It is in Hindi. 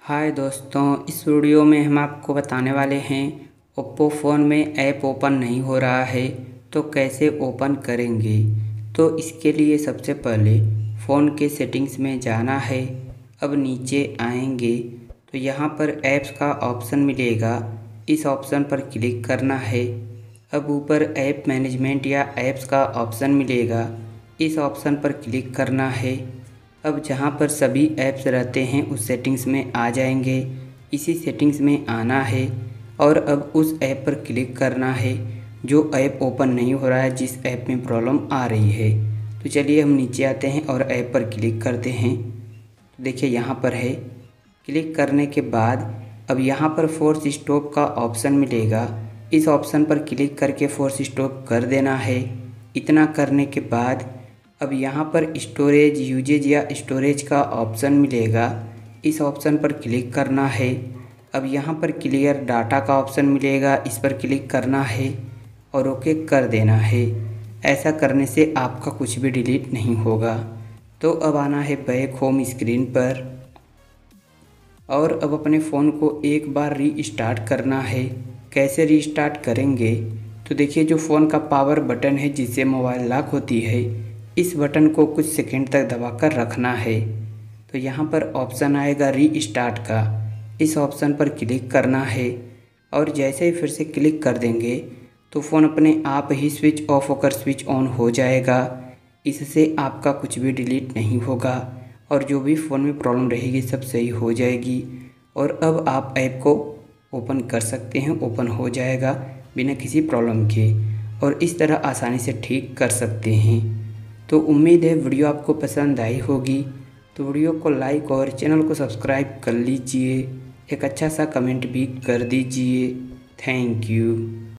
हाय दोस्तों, इस वीडियो में हम आपको बताने वाले हैं ओप्पो फ़ोन में ऐप ओपन नहीं हो रहा है तो कैसे ओपन करेंगे। तो इसके लिए सबसे पहले फ़ोन के सेटिंग्स में जाना है। अब नीचे आएंगे तो यहाँ पर ऐप्स का ऑप्शन मिलेगा, इस ऑप्शन पर क्लिक करना है। अब ऊपर ऐप मैनेजमेंट या ऐप्स का ऑप्शन मिलेगा, इस ऑप्शन पर क्लिक करना है। अब जहाँ पर सभी ऐप्स रहते हैं उस सेटिंग्स में आ जाएंगे, इसी सेटिंग्स में आना है और अब उस ऐप पर क्लिक करना है जो ऐप ओपन नहीं हो रहा है, जिस ऐप में प्रॉब्लम आ रही है। तो चलिए हम नीचे आते हैं और ऐप पर क्लिक करते हैं। तो देखिए यहाँ पर है, क्लिक करने के बाद अब यहाँ पर फोर्स स्टॉप का ऑप्शन मिलेगा, इस ऑप्शन पर क्लिक करके फोर्स स्टॉप कर देना है। इतना करने के बाद अब यहाँ पर स्टोरेज यूजेज या स्टोरेज का ऑप्शन मिलेगा, इस ऑप्शन पर क्लिक करना है। अब यहाँ पर क्लियर डाटा का ऑप्शन मिलेगा, इस पर क्लिक करना है और ओके कर देना है। ऐसा करने से आपका कुछ भी डिलीट नहीं होगा। तो अब आना है बैक होम स्क्रीन पर और अब अपने फ़ोन को एक बार रीस्टार्ट करना है। कैसे रीस्टार्ट करेंगे, तो देखिए जो फ़ोन का पावर बटन है जिससे मोबाइल लॉक होती है, इस बटन को कुछ सेकंड तक दबाकर रखना है। तो यहाँ पर ऑप्शन आएगा रीस्टार्ट का, इस ऑप्शन पर क्लिक करना है और जैसे ही फिर से क्लिक कर देंगे तो फ़ोन अपने आप ही स्विच ऑफ होकर स्विच ऑन हो जाएगा। इससे आपका कुछ भी डिलीट नहीं होगा और जो भी फ़ोन में प्रॉब्लम रहेगी सब सही हो जाएगी। और अब आप ऐप को ओपन कर सकते हैं, ओपन हो जाएगा बिना किसी प्रॉब्लम के और इस तरह आसानी से ठीक कर सकते हैं। तो उम्मीद है वीडियो आपको पसंद आई होगी, तो वीडियो को लाइक और चैनल को सब्सक्राइब कर लीजिए। एक अच्छा सा कमेंट भी कर दीजिए। Thank you.